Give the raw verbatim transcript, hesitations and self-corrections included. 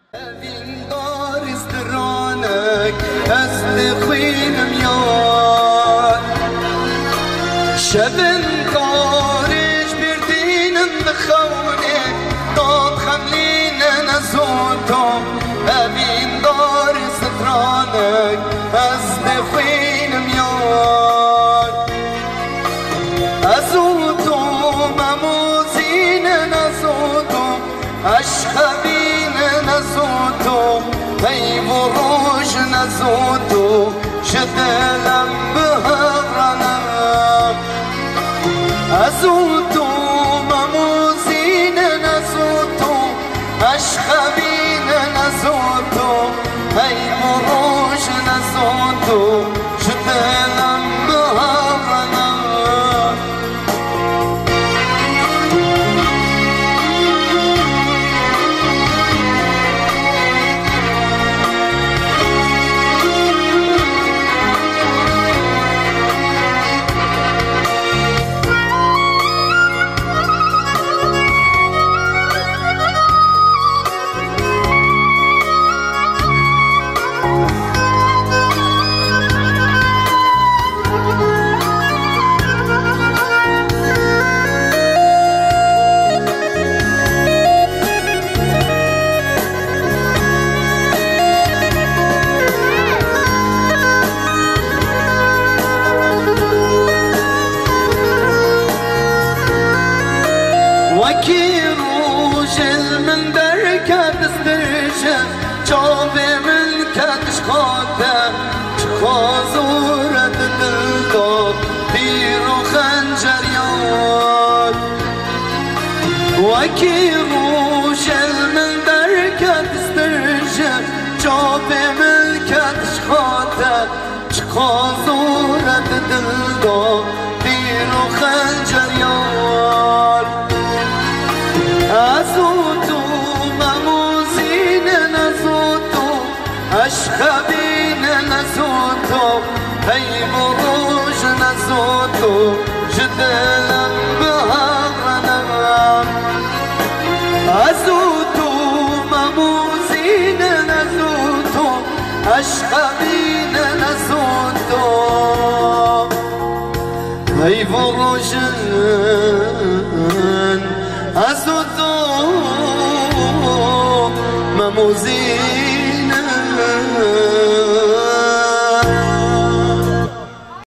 دار استرانك أصدقين ميار شبن قارش بردين بخونك طاب خملين نزوتهم أبين دار استرانك أصدقين ميار أزوتهم أموزين نزوتهم أشخبين نزوتهم هي بروج نزوتهم شدلم بهرنا أزوتهم أموزين نزوتهم أشخبين نزوتهم هي بروج نزوتهم شدلم بهرنا جاب من کتش خاطر خازورت دل داد تیر و خنجر یاد وکی روش من در کتش درجه جاب من کتش خاطر خازورت دل داد تیر و خنجر یاد از اون أشخبين نزوتو هي بروج نزوتو جدلا بهرنا أزوتو مموزين نزوتو أشخبين نزوتو هي بروج أزوتو مموزين